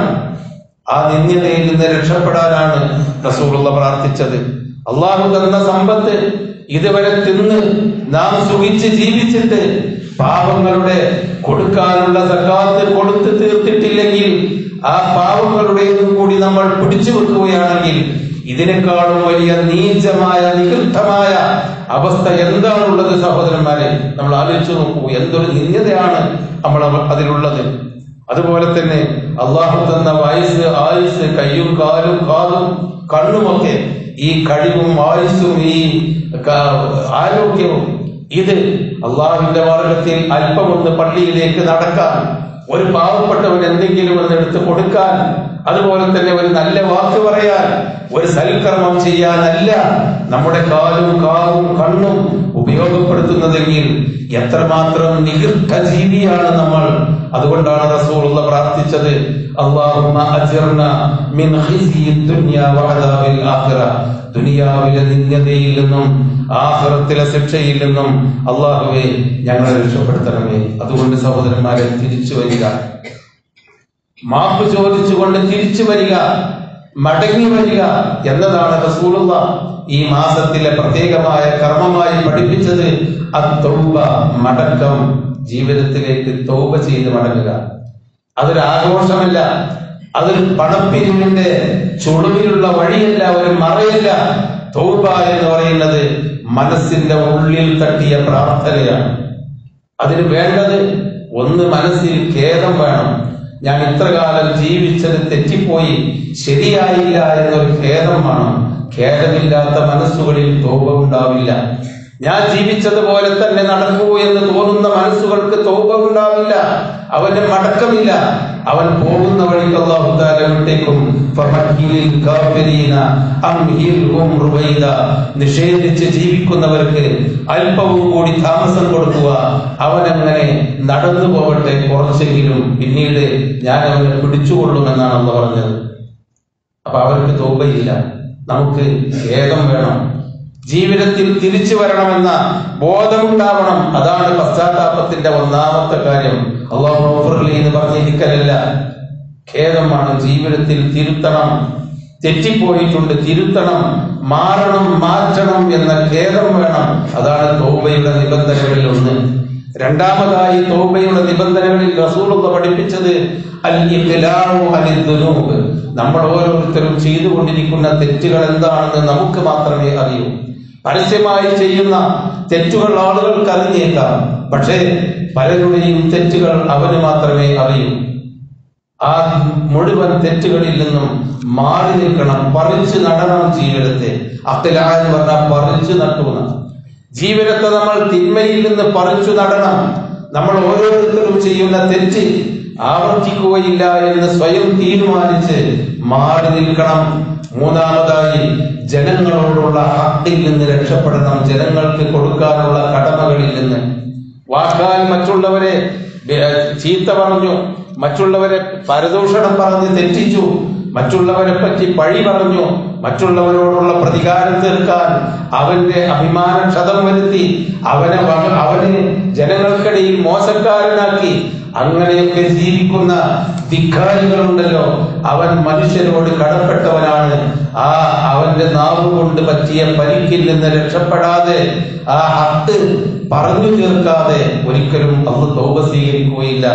Speaker 1: ആ നിന്യതയിൽ നിന്ന് രക്ഷപ്പെടാനാണ് റസൂലുള്ളാഹി പ്രാർത്ഥിച്ചത്. അള്ളാഹു തന്ന സമ്പത്ത് ഇതുവരെ തിന്ന് നാം സുഖിച്ച് ജീവിച്ചിട്ട് പാവങ്ങളുടെ കൊടുക്കാനുള്ള സക്കാത്ത് കൊടുത്തു തീർത്തിട്ടില്ലെങ്കിൽ ആ പാവങ്ങളുടേതും കൂടി നമ്മൾ പിടിച്ചു വെക്കുകയാണെങ്കിൽ ഇതിനേക്കാളും വലിയ നീചമായ നികൃഷ്ടമായ അവസ്ഥ എന്താണുള്ളത്? സഹോദരന്മാരെ, നമ്മൾ ആലോചിച്ചു നോക്കൂ, എന്തൊരു നിന്യതയാണ് നമ്മൾ അതിലുള്ളത്. അതുപോലെ തന്നെ അള്ളാഹു തന്ന വയസ്സ്, ആയുസ്, കയ്യും കാലും കാതും കണ്ണുമൊക്കെ, ഈ കഴിവും ആയുസ്സും ഈ ആരോഗ്യവും, ഇത് അള്ളാഹുവിന്റെ മാർഗത്തിൽ അല്പമൊന്ന് പള്ളിയിലേക്ക് നടക്കാൻ, ഒരു പാവപ്പെട്ടവൻ എന്തെങ്കിലും ഒന്ന് എടുത്ത് കൊടുക്കാൻ, അതുപോലെ തന്നെ ഒരു നല്ല വാക്ക് പറയാൻ, ഒരു സൽക്കർമ്മം ചെയ്യാനല്ല നമ്മുടെ കാലും കാവും കണ്ണും ഉപയോഗപ്പെടുത്തുന്നതെങ്കിൽ എത്രമാത്രം നികൃഷ്ട ജീവിയാണ് നമ്മൾ. അതുകൊണ്ടാണ് റസൂലുള്ളാഹി പ്രാർത്ഥിച്ചത്, അല്ലാഹുമ്മ അജിർനാ മിൻ ഖിസി ദുനിയ വഅദാബിൽ ആഖിറ, ദുനിയാവിലെ നിന്ദതയിൽ നിന്നും ആഖിറത്തിലെ ശിക്ഷയിൽ നിന്നും അല്ലാഹുവേ ഞങ്ങളെ രക്ഷപ്പെടുത്തണമേ. അതുകൊണ്ട് സഹോദരന്മാരെ, തിരിച്ചു വരിക, മാപ്പ് ചോദിച്ചുകൊണ്ട് തിരിച്ചു വരിക. മടങ്ങി വരിക എന്നതാണ് റസൂലുള്ളാഹ് ഈ മാസത്തിലെ പ്രത്യേകമായ കർമ്മമായി പഠിപ്പിച്ചത്. അത്തൗബ, മടക്കം, ജീവിതത്തിലേക്ക് തൗബ ചെയ്ത് മടങ്ങുക. അതൊരു ആഘോഷമല്ല, അതൊരു പണപ്പിരിവിന്റെ ചുളിവിലുള്ള വഴിയല്ല, ഒരു മറയല്ല. തൗബ എന്ന് പറയുന്നത് മനസ്സിന്റെ ഉള്ളിൽ തട്ടിയ പ്രാർത്ഥനയാണ്. അതിന് വേണ്ടത് ഒന്ന്, മനസ്സിൽ ഖേദം വേണം. ഞാൻ ഇത്ര കാലം ജീവിച്ചത് തെറ്റിപ്പോയി, ശരിയായില്ല എന്നൊരു ഖേദം വേണം. ഖേദമില്ലാത്ത മനസ്സുകളിൽ തൗബ ഉണ്ടാവില്ല. ഞാൻ ജീവിച്ചതുപോലെ തന്നെ നടക്കൂ എന്ന് തോന്നുന്ന മനസ്സുകൾക്ക് തൗബ ഉണ്ടാവില്ല, അവന് മടക്കമില്ല. അവൻ പോകുന്ന വഴിക്ക് അല്ലാഹു തആല വിട്ടേക്കും. നിഷേധിച്ച് ജീവിക്കുന്നവർക്ക് അല്പവും കൂടി താമസം കൊടുക്കുക, അവനങ്ങനെ നടന്നു പോകട്ടെ കുറച്ചെങ്കിലും, പിന്നീട് ഞാൻ അവനെ പിടിച്ചുകൊള്ളുമെന്നാണ് അല്ലാഹു പറഞ്ഞത്. അപ്പൊ അവർക്ക് തൗബയില്ല. നമുക്ക് ഖേദം വേണം, ജീവിതത്തിൽ തിരിച്ചു വരണമെന്ന ബോധമുണ്ടാവണം. അതാണ് പശ്ചാത്താപത്തിന്റെ ഒന്നാമത്തെ കാര്യം. അല്ലാഹു ഗഫൂറുലി എന്ന് പറഞ്ഞിരിക്കലല്ല, ഖേദമാണ്. ജീവിതത്തിൽ തിരുത്തണം, തെറ്റിപ്പോയിട്ടുണ്ട്, തിരുത്തണം, മാറണം, മാറ്റണം എന്ന ഖേദം വേണം. അതാണ് തൗബയുടെ നിബന്ധനകളിൽ ഒന്ന്. രണ്ടാമതായി തൗബയുടെ നിബന്ധനകളിൽ റസൂലുള്ളാഹി പഠിപ്പിച്ചത് അൽ ഇഖ്ലാഉ അനിൽ ദുനൂബ്. നമ്മൾ ഓരോരുത്തരും ചെയ്തുകൊണ്ടിരിക്കുന്ന തെറ്റുകൾ എന്താണെന്ന് നമുക്ക് മാത്രമേ അറിയൂ. പരസ്യമായി ചെയ്യുന്ന തെറ്റുകൾ ആളുകൾക്ക് അറിഞ്ഞേക്കാം, പക്ഷേ പലരുടെയും തെറ്റുകൾ അവന് മാത്രമേ അറിയൂ. ആ മുഴുവൻ തെറ്റുകളിൽ നിന്നും മാറി നിൽക്കണം, പറിച്ചു നടണം ജീവിതത്തെ. അഖ്ലാ എന്ന് പറഞ്ഞാൽ പറിച്ചു നട്ടുന്ന ജീവിതത്തെ നമ്മൾ തിന്മയിൽ നിന്ന് പറിച്ചു നടണം. നമ്മൾ ഓരോരുത്തരും ചെയ്യുന്ന തെറ്റ് ആവർത്തിക്കുകയില്ല എന്ന് സ്വയം തീരുമാനിച്ച് മാറി നിൽക്കണം. മൂന്നാമതായി ജനങ്ങളോടുള്ള ഹക്കിൽ നിന്ന് രക്ഷപ്പെടണം, ജനങ്ങൾക്ക് കൊടുക്കാനുള്ള കടമകളിൽ നിന്ന്. വാക്കാൽ മറ്റുള്ളവരെ ചീത്ത പറഞ്ഞു, മറ്റുള്ളവരെ പരദൂഷണം പറഞ്ഞ് തെറ്റിച്ചു, മറ്റുള്ളവരെ പറ്റി പഴി പറഞ്ഞു, മറ്റുള്ളവരോടുള്ള പ്രതികാരം തീർക്കാൻ അവന്റെ അഭിമാന ക്ഷതം വരുത്തി, അവനെ അവന് ജനങ്ങൾക്കിടയിൽ മോശക്കാരനാക്കി, അങ്ങനെയൊക്കെ ജീവിക്കുന്ന ധിക്കാരികളുണ്ടല്ലോ, അവൻ മനുഷ്യരോട് കടപ്പെട്ടവനാണ്. ആ അവന്റെ നാവ് കൊണ്ട് പറ്റിയ പരിക്കിൽ നിന്ന് രക്ഷപ്പെടാതെ, ആ ഹക്ക് പറഞ്ഞു തീർക്കാതെ ഒരിക്കലും അല്ലാഹു തൗബ സ്വീകരിക്കുകയില്ല.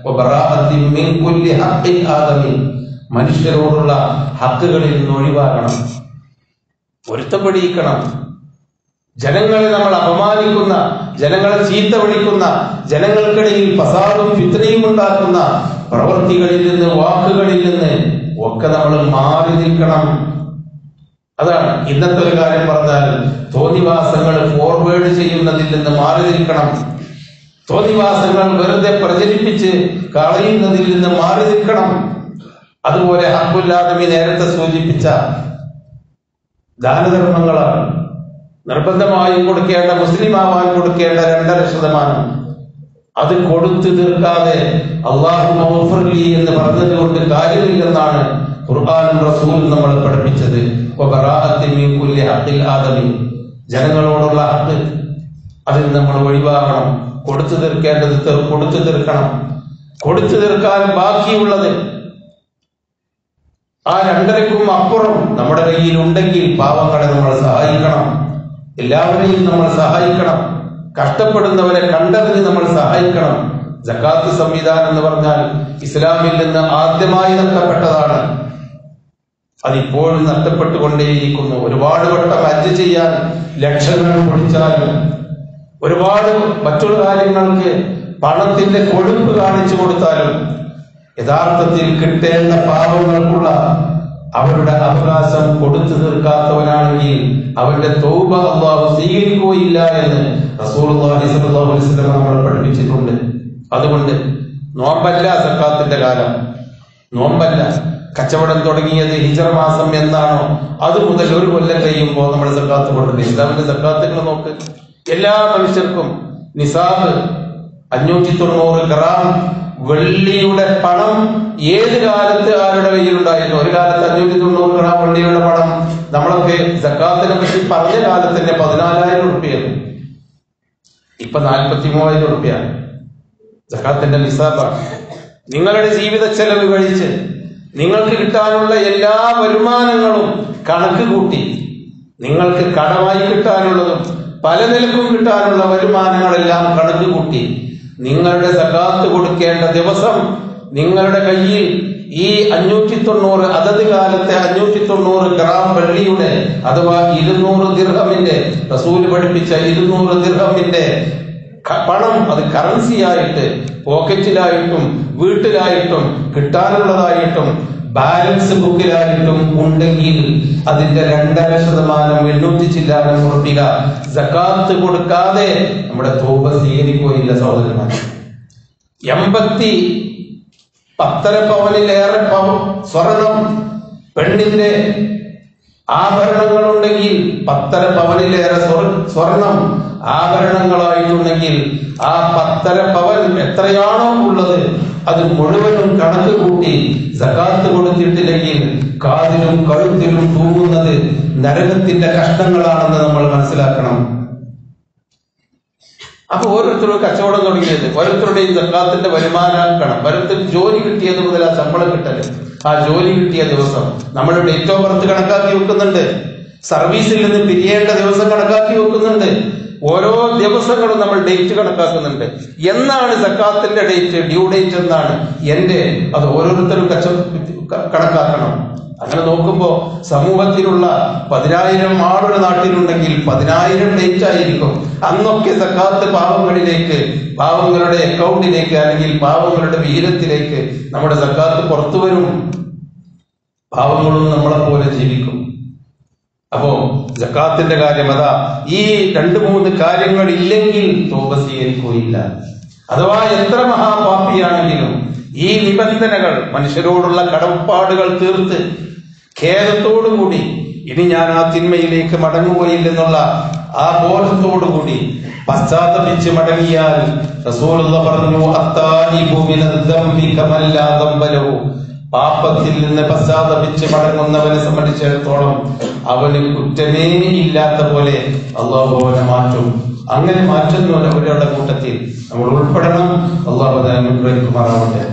Speaker 1: മനുഷ്യരോടുള്ള ഹക്കുകളിൽ നിന്ന് ഒഴിവാകണം, പൊരുത്തപ്പെടിയിക്കണം. ജനങ്ങളെ നമ്മൾ അപമാനിക്കുന്ന, ജനങ്ങളെ ചീത്ത വിളിക്കുന്ന, ജനങ്ങൾക്കിടയിൽ ഫസാദും ഫിത്നയും ഉണ്ടാക്കുന്ന പ്രവൃത്തികളിൽ നിന്ന്, വാക്കുകളിൽ നിന്ന് ഒക്കെ നമ്മൾ മാറി നിൽക്കണം. അതാണ് ഇന്നത്തെ ഒരു കാര്യം പറഞ്ഞാൽ, തോന്നിവാസങ്ങൾ ഫോർവേഡ് ചെയ്യുന്നതിൽ നിന്ന് മാറി നിൽക്കണം. തോന്നിവാസങ്ങൾ വെറുതെ പ്രചരിപ്പിച്ച് കളയുന്നതിൽ നിന്ന് മാറി നിൽക്കണം. അതുപോലെ ഹഖുല്ലാദമി നേരത്തെ സൂചിപ്പിച്ച ദാനധർമ്മങ്ങളാണ്. നിർബന്ധമായും കൊടുക്കേണ്ട, മുസ്ലിം ആവാൻ കൊടുക്കേണ്ട രണ്ടര ശതമാനം അത് കൊടുത്തു തീർക്കാതെ അല്ലാഹു ഗഫൂറുലി എന്ന് പറഞ്ഞത് കൊണ്ട് കാര്യമില്ലെന്നാണ് ഖുർആനും റസൂലും നമ്മൾ പഠിപ്പിച്ചത്. ജനങ്ങളോടുള്ള ഹക്ക് അതിൽ നമ്മൾ ഒഴിവാക്കണം. കൊടുത്തു തീർക്കേണ്ടത് കൊടുത്തു തീർക്കണം. കൊടുത്തു തീർക്കാൻ ബാക്കിയുള്ളത് ആ രണ്ടരക്കും അപ്പുറം നമ്മുടെ കയ്യിൽ ഉണ്ടെങ്കിൽ പാവങ്ങളെ നമ്മൾ സഹായിക്കണം. എല്ലാവരെയും നമ്മൾ സഹായിക്കണം. കഷ്ടപ്പെടുന്നവരെ കണ്ടതിന് നമ്മൾ സഹായിക്കണം. സക്കാത്ത് സംവിധാനം എന്ന് പറഞ്ഞാൽ ഇസ്ലാമിൽ നിന്ന് ആദ്യമായി നഷ്ടപ്പെട്ടതാണ്. അതിപ്പോഴും നഷ്ടപ്പെട്ടുകൊണ്ടേയിരിക്കുന്നു. ഒരുപാട് വട്ടം ഹജ്ജ് ചെയ്യാൻ ലക്ഷങ്ങൾ പൊടിച്ചാലും, ഒരുപാട് മറ്റുള്ള കാര്യങ്ങൾക്ക് പണത്തിന്റെ കൊഴുപ്പ് കാണിച്ചു കൊടുത്താലും, യഥാർത്ഥത്തിൽ കിട്ടേണ്ട പാവങ്ങൾക്കുള്ള അവരുടെ അവകാശം കൊടുത്തു തീർക്കാത്തവനാണെങ്കിൽ അവന്റെ തൗബ അല്ലാഹു സ്വീകരിക്കുകയില്ല എന്ന് റസൂലുള്ളാഹി സ്വല്ലല്ലാഹു അലൈഹി വസല്ലം നമ്മൾ പഠിപ്പിച്ചിട്ടുണ്ട്. അതുകൊണ്ട് നോമ്പല്ല സക്കാത്തിന്റെ കാലം, നോമ്പല്ല. കച്ചവടം തുടങ്ങിയത് ഹിജറ മാസം എന്നാണോ അത് മുതൽ ഒരു കൊല്ലം കഴിയുമ്പോൾ നമ്മൾ സക്കാത്ത് കൊടുക്കുക. ഇസ്ലാമിന്റെ സക്കാത്തുകൾ നോക്ക്, എല്ലാ മനുഷ്യർക്കും നിസാബ് അഞ്ഞൂറ്റി തൊണ്ണൂറ് ഗ്രാം വെള്ളിയുടെ പണം ഏത് കാലത്ത് ആരുടെ കയ്യിലുണ്ടായിരുന്നു? ഒരു കാലത്ത് അഞ്ഞൂറ്റി തൊണ്ണൂറ് ഗ്രാം വെള്ളിയുടെ പണം നമ്മളൊക്കെ സക്കാത്തിനെ പറ്റി പറഞ്ഞ കാലത്ത് തന്നെ പതിനാലായിരം റുപ്യാണ്, ഇപ്പൊ നാൽപ്പത്തി മൂവായിരം റുപ്യാണ് സക്കാത്തിന്റെ നിസാബാണ്. നിങ്ങളുടെ ജീവിത ചെലവ് കഴിച്ച് നിങ്ങൾക്ക് കിട്ടാനുള്ള എല്ലാ വരുമാനങ്ങളും കണക്ക് കൂട്ടി, നിങ്ങൾക്ക് കടമായി കിട്ടാനുള്ളതും പല നിലക്കും കിട്ടാനുള്ള വരുമാനങ്ങളെല്ലാം കണക്ക് കൂട്ടി നിങ്ങളുടെ സകാത്ത് കൊടുക്കേണ്ട ദിവസം നിങ്ങളുടെ കയ്യിൽ ഈ അഞ്ഞൂറ്റി തൊണ്ണൂറ് അതത് കാലത്തെ അഞ്ഞൂറ്റി തൊണ്ണൂറ് ഗ്രാം വെള്ളിയുടെ അഥവാ ഇരുന്നൂറ് ദിർഹമിന്റെ റസൂൽ പഠിപ്പിച്ച ഇരുന്നൂറ് ദിർഹമിന്റെ പണം അത് കറൻസിയായിട്ട് പോക്കറ്റിലായിട്ടും വീട്ടിലായിട്ടും കിട്ടാനുള്ളതായിട്ടും ബാലൻസ് ബുക്കിലായിട്ടും ഉണ്ടെങ്കിൽ അതിന്റെ രണ്ടര ശതമാനം എണ്ണൂറ്റി ചില്ലാനം ഉറപ്പിക സകാത്ത് കൊടുക്കാതെ നമ്മുടെ തൗബ സ്വീകരിക്കുകയില്ല സഹോദരന്മാർ. എൺപത്തി പത്തര പവനിലേറെ പവൻ സ്വർണം പെണ്ണിന്റെ ആഭരണങ്ങളുണ്ടെങ്കിൽ പത്തര പവനിലേറെ സ്വർണം ആഭരണങ്ങളായിട്ടുണ്ടെങ്കിൽ ആ പത്തര പവൻ എത്രയാണോ ഉള്ളത് അത് മുഴുവനും കണക്ക് കൂട്ടി സകാത്ത് കൊടുത്തിട്ടില്ലെങ്കിൽ കാതിലും കഴുത്തിലും തൂങ്ങുന്നത് നരകത്തിന്റെ കഷ്ണങ്ങളാണെന്ന് നമ്മൾ മനസ്സിലാക്കണം. അപ്പൊ ഓരോരുത്തരും കച്ചവടം തുടങ്ങിയത് ഓരോരുത്തരുടെയും സക്കാത്തിന്റെ വരുമാനാക്കണം. ഓരോരുത്തർ ജോലി കിട്ടിയത് മുതൽ ആ ശമ്പളം കിട്ടല്, ആ ജോലി കിട്ടിയ ദിവസം നമ്മൾ ഡേറ്റ് ഓഫ് ബർത്ത് കണക്കാക്കി വെക്കുന്നുണ്ട്, സർവീസിൽ നിന്ന് പിരിയേണ്ട ദിവസം കണക്കാക്കി വെക്കുന്നുണ്ട്, ഓരോ ദിവസങ്ങളും നമ്മൾ ഡേറ്റ് കണക്കാക്കുന്നുണ്ട്. എന്നാണ് സക്കാത്തിന്റെ ഡേറ്റ്, ഡ്യൂ ഡേറ്റ് എന്നാണ് എന്റെ, അത് ഓരോരുത്തരും കച്ച കണക്കാക്കണം. അങ്ങനെ നോക്കുമ്പോ സമൂഹത്തിലുള്ള പതിനായിരം ആളുടെ നാട്ടിലുണ്ടെങ്കിൽ പതിനായിരം ഡേറ്റ് ആയിരിക്കും. അന്നൊക്കെ സക്കാത്ത് പാവങ്ങളിലേക്ക്, പാവങ്ങളുടെ അക്കൗണ്ടിലേക്ക് അല്ലെങ്കിൽ പാവങ്ങളുടെ വീരത്തിലേക്ക് നമ്മുടെ സക്കാത്ത് പുറത്തു വരും. പാവങ്ങളും നമ്മളെ പോലെ ജീവിക്കും. അപ്പോ സക്കാത്തിന്റെ കാര്യം അതാ, ഈ രണ്ടു മൂന്ന് കാര്യങ്ങൾ ഇല്ലെങ്കിൽ തൗബ സ്വീകരിക്കുകയില്ല. അഥവാ എത്ര മഹാപാപിയാണെങ്കിലും ഈ നിബന്ധനകൾ, മനുഷ്യരോടുള്ള കടപ്പാടുകൾ തീർത്ത് ഖേദത്തോടുകൂടി ഇനി ഞാൻ ആ തിന്മയിലേക്ക് മടങ്ങുകയില്ലെന്നുള്ള ആ ബോധത്തോടുകൂടി പശ്ചാത്തപിച്ച് മടങ്ങിയാൽ റസൂലുള്ളാഹി പറഞ്ഞു, അത്തായിബു മിനദ്ദംബി കമല്ലാ ദംബ ലഹു, പാപത്തിൽ നിന്ന് പശ്ചാത്തപിച്ച് മടങ്ങുന്നവനെ സംബന്ധിച്ചിടത്തോളം അവന് കുറ്റമേ ഇല്ലാത്ത പോലെ അള്ളാഹു അവനെ മാറ്റും. അങ്ങനെ മാറ്റുന്നവരുടെ കൂട്ടത്തിൽ നമ്മൾ ഉൾപ്പെടണം. അള്ളാഹു അനുഗ്രഹിക്കുമാറാവട്ടെ.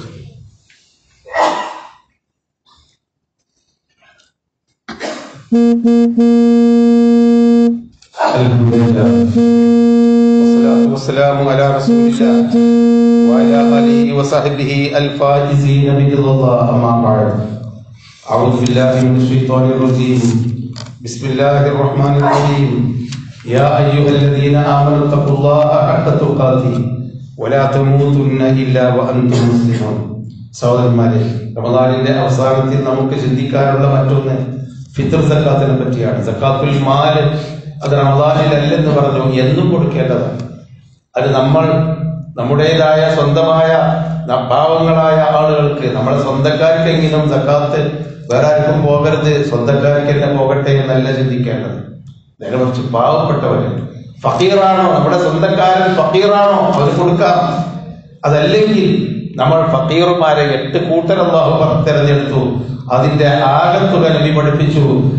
Speaker 1: അൽഹംദുലില്ലാഹ് വസ്സലാത്തു വസ്സലാമു അലാ റസൂലില്ലാഹ് വഅലാ ആലിഹി വസഹ്ബിഹി അൽഫായിസീന ബില്ലാഹി അമ്മാ ബഅദ്. അഊദു ബില്ലാഹി മിനശ് ശൈത്വാനിർ റജീം. ബിസ്മില്ലാഹിർ റഹ്മാനിർ റഹീം. യാ അയ്യുഹല്ലദീന ആമനൂ തഖുല്ലാഹ ഹഖ തുഖാതിഹി വലാ തമൂതുന്ന ഇല്ലാ വഅൻതും മുസ്ലിമൂൻ. സഹോദരന്മാരെ, റമദാനിന്റെ അവസാനത്തിൽ നമുക്ക് ചിന്തിക്കാനുള്ള മറ്റൊന്ന് ഫിത്ർ സക്കാത്തിനെ പറ്റിയാണ്. സക്കാത്തുൽ മാൽ അത് റമദാനിലല്ലെന്ന് പറഞ്ഞു, എന്നും കൊടുക്കേണ്ടതാണ്. അത് നമ്മൾ നമ്മുടേതായ സ്വന്തമായ പാവങ്ങളായ ആളുകൾക്ക്, നമ്മുടെ സ്വന്തക്കാർക്കെങ്കിലും സക്കാത്ത് വേറെ ആർക്കും പോകരുത്, സ്വന്തക്കാർക്ക് തന്നെ പോകട്ടെ എന്നല്ല ചിന്തിക്കേണ്ടത്. നേരെ മറിച്ച് പാവപ്പെട്ടവര് ഫക്കീറാണോ, നമ്മുടെ സ്വന്തക്കാരൻ ഫക്കീറാണോ, അവർ കൊടുക്കാം. അതല്ലെങ്കിൽ നമ്മൾ ഫക്കീർമാരെ എട്ട് കൂട്ടർ അല്ലാഹു തെരഞ്ഞെടുത്തു. അതിന്റെ ആകത്തുക നബി പഠിപ്പിച്ചു,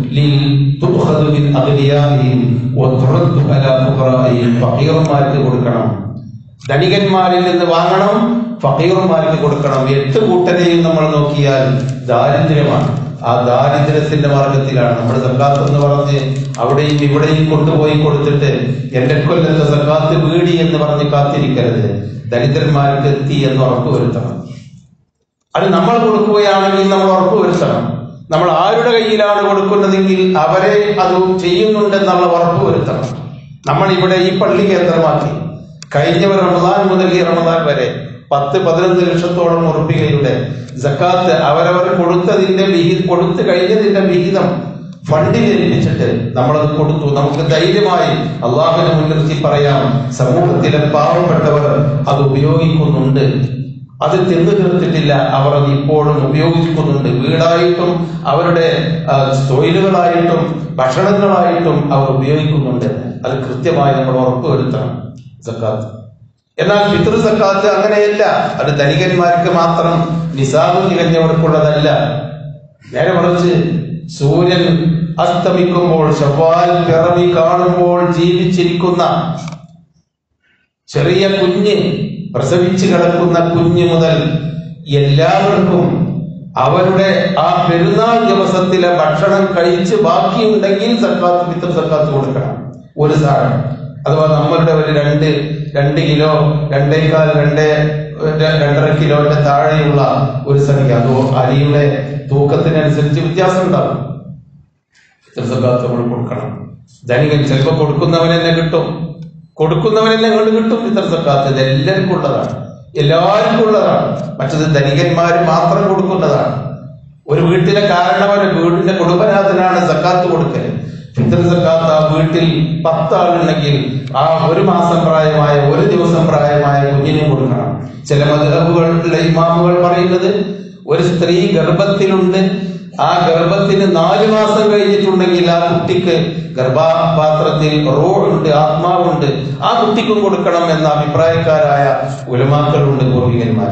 Speaker 1: ഫക്കീർമാർക്ക് കൊടുക്കണം, ധനികന്മാരിൽ നിന്ന് വാങ്ങണം, ഫക്കീർമാർക്ക് കൊടുക്കണം. എട്ട് കൂട്ടരെയും നമ്മൾ നോക്കിയാൽ ദാരിദ്ര്യമാണ്. ആ ദാരിദ്ര്യത്തിന്റെ മാർഗത്തിലാണ് നമ്മുടെ സക്കാത്ത് എന്ന് പറഞ്ഞ് അവിടെയും ഇവിടെയും കൊണ്ടുപോയി കൊടുത്തിട്ട് എന്റെ കൊല്ലത്തെ സക്കാത്ത് വീടി എന്ന് പറഞ്ഞ് കാത്തിരിക്കരുത്. ദരിദ്രന്മാർക്ക് എത്തി എന്ന് ഉറപ്പ് വരുത്തണം. അത് നമ്മൾ കൊടുക്കുകയാണെങ്കിൽ നമ്മൾ ഉറപ്പ് വരുത്തണം. നമ്മൾ ആരുടെ കയ്യിലാണ് കൊടുക്കുന്നതെങ്കിൽ അവരെ അത് ചെയ്യുന്നുണ്ടെന്നുള്ള ഉറപ്പ് വരുത്തണം. നമ്മൾ ഇവിടെ ഈ പള്ളി കേന്ദ്രമാക്കി കഴിഞ്ഞ റമദാൻ മുതൽ ഈ റമദാൻ വരെ പത്ത് പതിനൊന്ന് ലക്ഷത്തോളം ഉറുപ്പികയുടെ സക്കാത്ത് അവരവർ കൊടുത്തതിന്റെ വിഹിതം, കൊടുത്തു കഴിഞ്ഞതിന്റെ വിഹിതം ഫണ്ടിൽ ഏൽപ്പിച്ചിട്ട് നമ്മളത് കൊടുത്തു. നമുക്ക് ധൈര്യമായി അള്ളാഹുവിനെ മുൻനിർത്തി പറയാം, സമൂഹത്തിലെ പാവപ്പെട്ടവർ അത് ഉപയോഗിക്കുന്നുണ്ട്, അത് തിന്നു തീർത്തിട്ടില്ല, അവർ അത് ഇപ്പോഴും ഉപയോഗിക്കുന്നുണ്ട്. വീടായിട്ടും അവരുടെ തൊഴിലുകളായിട്ടും ഭക്ഷണങ്ങളായിട്ടും അവർ ഉപയോഗിക്കുന്നുണ്ട്. അത് കൃത്യമായി നമ്മൾ ഉറപ്പുവരുത്തണം സക്കാത്ത്. എന്നാൽ ഫിത്ർ സക്കാത്ത് അങ്ങനെയല്ല, അത് ധനികന്മാർക്ക് മാത്രം നിസാബ് തികഞ്ഞവർക്കുള്ളതല്ല. നേരെ മറിച്ച് സൂര്യൻ അസ്തമിക്കുമ്പോൾ, ശവ്വാൽ പിറവി കാണുമ്പോൾ ജീവിച്ചിരിക്കുന്ന ചെറിയ കുഞ്ഞ്, പ്രസവിച്ച് കിടക്കുന്ന കുഞ്ഞ് മുതൽ എല്ലാവർക്കും അവരുടെ ആ പെരുന്നാൾ ദിവസത്തിലെ ഭക്ഷണം കഴിച്ച് ബാക്കിയുണ്ടെങ്കിൽ സക്കാത്ത് ഫിത്ർ സക്കാത്ത് കൊടുക്കണം. ഒരു സാധനം അഥവാ നമ്മളുടെ ഒരു രണ്ട് രണ്ട് കിലോ രണ്ടേകാൽ രണ്ട് രണ്ടര കിലോന്റെ താഴെയുള്ള ഒരു സംഖ്യ, അതോ അരിയുടെ തൂക്കത്തിനനുസരിച്ച് വ്യത്യാസം ഉണ്ടാകും. ഫിത്ർ സക്കാത്ത് നമ്മൾ കൊടുക്കണം. ധനികൻ ചിലപ്പോൾ കൊടുക്കുന്നവനെന്നെ കിട്ടും, കൊടുക്കുന്നവനെന്നെ കൊണ്ട് കിട്ടും. ഫിത്ർ സക്കാത്ത് ഇത് എല്ലാവർക്കും ഉള്ളതാണ്, എല്ലാവർക്കും ഉള്ളതാണ്. മറ്റത് ധനികന്മാര് മാത്രം കൊടുക്കുന്നതാണ്. ഒരു വീട്ടിലെ കാരണവര് വീടിന്റെ കുടുംബനാഥനാണ് സക്കാത്ത് കൊടുക്കല്. ഫിത്ർ സക്കാത്ത് ആ വീട്ടിൽ പത്താളുണ്ടെങ്കിൽ ആ ഒരു മാസം പ്രായമായ ഒരു ദിവസം പ്രായമായ കുഞ്ഞിനും കൊടുക്കണം. ചില മദ്ഹബുകളിലെ ഇമാമുകൾ പറയുന്നത് ഒരു സ്ത്രീ ഗർഭത്തിലുണ്ട്, ആ ഗർഭത്തിന് നാല് മാസം കഴിഞ്ഞിട്ടുണ്ടെങ്കിൽ ആ കുട്ടിക്ക് ഗർഭപാത്രത്തിൽ റൂഹുണ്ട്, ആത്മാവുണ്ട്, ആ കുട്ടിക്കും കൊടുക്കണം എന്ന അഭിപ്രായക്കാരായ ഉലമാക്കളുണ്ട്, പൂർവികന്മാർ.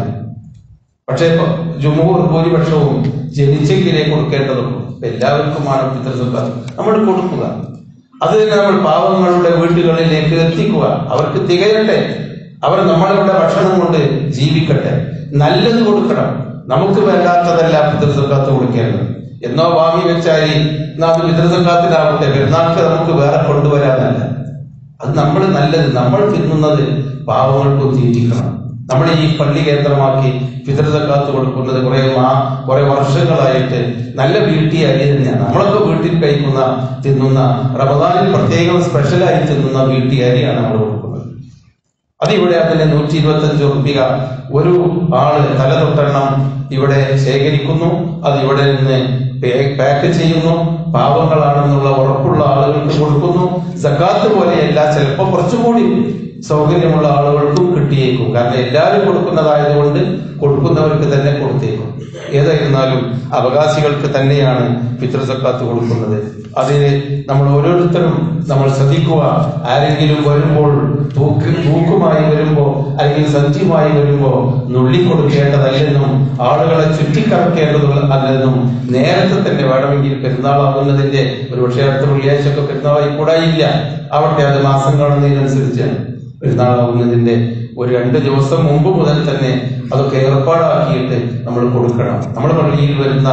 Speaker 1: പക്ഷെ ജുമൂർ ഭൂരിപക്ഷവും ജനിച്ചെങ്കിലേ കൊടുക്കേണ്ടതുള്ളൂ. എല്ലാവർക്കുമാണ് ഫിത്ർ സക്കാത്ത്. നമ്മൾ കൊടുക്കുക, അത് തന്നെ നമ്മൾ പാവങ്ങളുടെ വീടുകളിലേക്ക് എത്തിക്കുക. അവർക്ക് തികയട്ടെ, അവർ നമ്മളുടെ ഭക്ഷണം കൊണ്ട് ജീവിക്കട്ടെ. നല്ലത് കൊടുക്കണം. നമുക്ക് വേണ്ടാത്തതല്ല ഫിത്ർ സക്കാത്ത് കൊടുക്കേണ്ടത്. എന്നോ വാങ്ങി വെച്ചാൽ അത് ഫിത്ർ സക്കാത്തിലാവട്ടെ, പെരുന്നാൾക്ക് നമുക്ക് വേറെ കൊണ്ടുവരാനല്ല. അത് നമ്മൾ നല്ലത് നമ്മൾ തിന്നുന്നത് പാവങ്ങൾക്ക് തീറ്റിക്കണം. നമ്മൾ ഈ പള്ളി കേന്ദ്രമാക്കി ഫിത്ർ സക്കാത്ത് കൊടുക്കുന്നത് കുറെ മാ കുറെ വർഷങ്ങളായിട്ട് നല്ല വീട്ടി അരി തന്നെയാണ്. നമ്മളൊക്കെ വീട്ടിൽ കഴിക്കുന്ന തിന്നുന്ന റമദാനിൽ പ്രത്യേകം സ്പെഷ്യലായി തിന്നുന്ന വീട്ടി അരിയാണ് നമ്മൾ കൊടുക്കുന്നത്. അതിവിടെ അതിന്റെ നൂറ്റി ഇരുപത്തി അഞ്ച് റുപ്യ ഒരു ആള് തല തൊട്ടെണ്ണം ഇവിടെ ശേഖരിക്കുന്നു. അത് ഇവിടെ നിന്ന് പാക്ക് ചെയ്യുന്നു. പാവങ്ങളാണെന്നുള്ള ഉറപ്പുള്ള ആളുകൾക്ക് കൊടുക്കുന്നു. സക്കാത്ത് പോലെയല്ല, ചിലപ്പോൾ കുറച്ചുകൂടി സൗകര്യമുള്ള ആളുകൾക്കും കിട്ടിയേക്കും. കാരണം എല്ലാവരും കൊടുക്കുന്നതായതുകൊണ്ട് കൊടുക്കുന്നവർക്ക് തന്നെ കൊടുത്തേക്കും. ഏതായിരുന്നാലും അവകാശികൾക്ക് തന്നെയാണ് ഫിത്ർ സക്കാത്ത് കൊടുക്കുന്നത്. അതിന് നമ്മൾ ഓരോരുത്തരും നമ്മൾ ശ്രദ്ധിക്കുക. ആരെങ്കിലും വരുമ്പോൾ തൂക്ക് തൂക്കുമായി വരുമ്പോ അല്ലെങ്കിൽ സഞ്ചിയുമായി വരുമ്പോ നുള്ളിക്കൊടുക്കേണ്ടതല്ലെന്നും ആളുകളെ ചുറ്റിക്കറക്കേണ്ടതുള്ള അല്ലെന്നും നേരത്തെ തന്നെ വേണമെങ്കിൽ പെരുന്നാളാകുന്നതിന്റെ ഒരു പക്ഷേ അടുത്ത വെള്ളിയാഴ്ചയൊക്കെ പെരുന്നാളായി കൂടായില്ല ആവട്ടെ, അത് മാസം കാണുന്നതിനനുസരിച്ചാണ്. പെരുന്നാളാവുന്നതിന്റെ ഒരു രണ്ട് ദിവസം മുമ്പ് മുതൽ തന്നെ അതൊക്കെ ഏർപ്പാടാക്കിയിട്ട് നമ്മൾ കൊടുക്കണം. നമ്മുടെ പള്ളിയിൽ വരുന്ന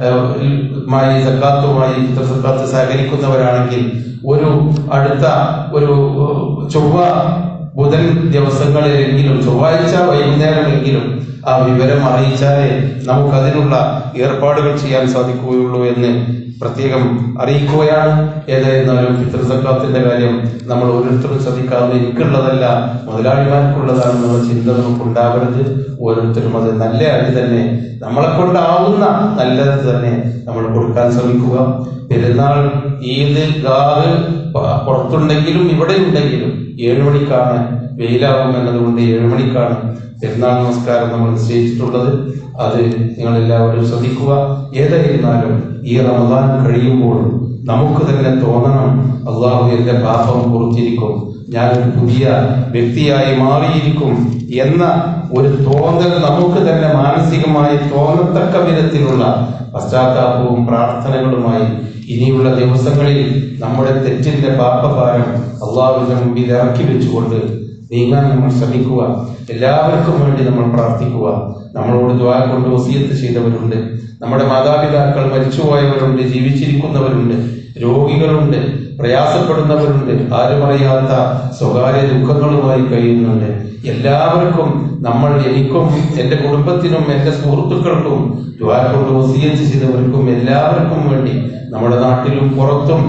Speaker 1: മായി സക്കാത്തുമായി ഫിത്ർ സക്കാത്ത് സഹകരിക്കുന്നവരാണെങ്കിൽ ഒരു അടുത്ത ഒരു ചൊവ്വ ബുധൻ ദിവസങ്ങളിലെങ്കിലും ചൊവ്വാഴ്ച വൈകുന്നേരമെങ്കിലും ആ വിവരം അറിയിച്ചാലേ നമുക്കതിനുള്ള ഏർപ്പാടുകൾ ചെയ്യാൻ സാധിക്കുകയുള്ളൂ എന്ന് പ്രത്യേകം അറിയിക്കുകയാണ്. ഏതായിരുന്നാലും ഫിത്ർ സക്കാത്തിന്റെ കാര്യം നമ്മൾ ഓരോരുത്തരും ശ്രദ്ധിക്കാതെ എനിക്കുള്ളതല്ല മുതലാളിമാർക്കുള്ളതാണെന്നുള്ള ചിന്ത നമുക്ക് ഉണ്ടാവരുത്. ഓരോരുത്തരും അത് നല്ല അരി തന്നെ നമ്മളെ കൊണ്ടാവുന്ന നല്ലത് തന്നെ നമ്മൾ കൊടുക്കാൻ ശ്രമിക്കുക. പെരുന്നാൾ ഈദ് ഗാഹ് പുറത്തുണ്ടെങ്കിലും ഇവിടെ ഉണ്ടെങ്കിലും ഏഴു മണിക്കാണ് വെയിലാവും എന്നതുകൊണ്ട് ഏഴു മണിക്കാണ് പെരുന്നാൾ നമസ്കാരം നമ്മൾ നിശ്ചയിച്ചിട്ടുള്ളത്. അത് നിങ്ങൾ എല്ലാവരും ശ്രദ്ധിക്കുക. ഏതായിരുന്നാലും ഈ റമദാൻ കഴിയുമ്പോൾ നമുക്ക് തന്നെ തോന്നണം, അള്ളാഹു എന്റെ പാപം പുറത്തിരിക്കും, ഞാനൊരു പുതിയ വ്യക്തിയായി മാറിയിരിക്കും എന്ന ഒരു തോന്നൽ നമുക്ക് തന്നെ മാനസികമായി തോന്നത്തക്ക വിധത്തിലുള്ള പശ്ചാത്താപവും പ്രാർത്ഥനകളുമായി ഇനിയുള്ള ദിവസങ്ങളിൽ നമ്മുടെ തെറ്റിന്റെ പാപഭാരം അള്ളാഹുവിന്റെ മുമ്പിൽ ഇറക്കി വെച്ചുകൊണ്ട് നീങ്ങാൻ നമ്മൾ ശ്രമിക്കുക. എല്ലാവർക്കും വേണ്ടി നമ്മൾ പ്രാർത്ഥിക്കുക. നമ്മളോട് ദുആ കൊണ്ട് വസിയത്ത് ചെയ്തവരുണ്ട്, നമ്മുടെ മാതാപിതാക്കൾ മരിച്ചുപോയവരുണ്ട്, ജീവിച്ചിരിക്കുന്നവരുണ്ട്, രോഗികളുണ്ട്, പ്രയാസപ്പെടുന്നവരുണ്ട്, ആരും അറിയാത്ത സ്വകാര്യ ദുഃഖങ്ങളുമായി കഴിയുന്നുണ്ട്. എല്ലാവർക്കും നമ്മൾ, എനിക്കും എന്റെ കുടുംബത്തിനും എന്റെ സുഹൃത്തുക്കൾക്കും ദുആ കൊണ്ട് വസിയത്ത് ചെയ്തവർക്കും എല്ലാവർക്കും വേണ്ടി നമ്മുടെ നാട്ടിലും പുറത്തും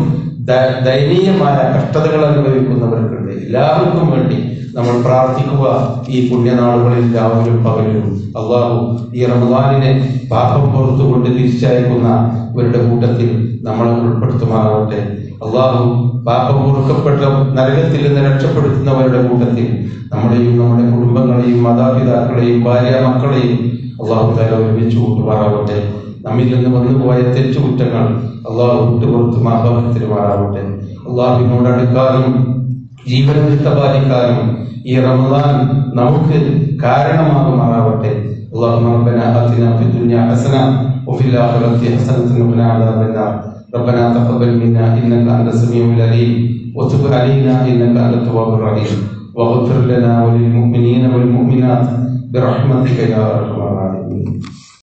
Speaker 1: ദയനീയമായ കഷ്ടതകൾ അനുഭവിക്കുന്നവർക്കുണ്ട്. എല്ലാവർക്കും വേണ്ടി നമ്മൾ പ്രാർത്ഥിക്കുക. ഈ പുണ്യനാളുകളിൽ രാവിലും പകലും അള്ളാഹു ഈ റമദാനിനെ പാപം പുറത്തുകൊണ്ട് തിരിച്ചയക്കുന്നവരുടെ കൂട്ടത്തിൽ നമ്മളെ ഉൾപ്പെടുത്തുമാറാവട്ടെ. അള്ളാഹു പാപം പൊറുക്കപ്പെട്ട നരകത്തിൽ നിന്ന് രക്ഷപ്പെടുത്തുന്നവരുടെ കൂട്ടത്തിൽ നമ്മളെയും നമ്മുടെ കുടുംബങ്ങളെയും മാതാപിതാക്കളെയും ഭാര്യ മക്കളെയും അള്ളാഹു തആല ഒരുമിച്ച് കൂട്ടുമാറാവട്ടെ. നമ്മിൽ നിന്ന് വന്നുപോയ തെറ്റുകുറ്റങ്ങൾ അള്ളാഹു വിട്ടുപുറത്ത് മാപാകത്തിലുമാറാവട്ടെ. അള്ളാഹുവിനോട് അടുക്കാനും ജീവനനിഷ്ഠ പാലിക്കാനും ഈ റമദാൻ നമുക്ക് കാരണമാകുമാറാവട്ടെ. اللهم ربنا آتنا في الدنيا حسنة وفي الآخرة حسنة وقنا عذاب النار. ربنا تقبل منا إنك أنت السميع العليم وتب علينا إنك أنت التواب الرحيم واغفر لنا وللمؤمنين والمؤمنات برحمتك يا أرحم الراحمين.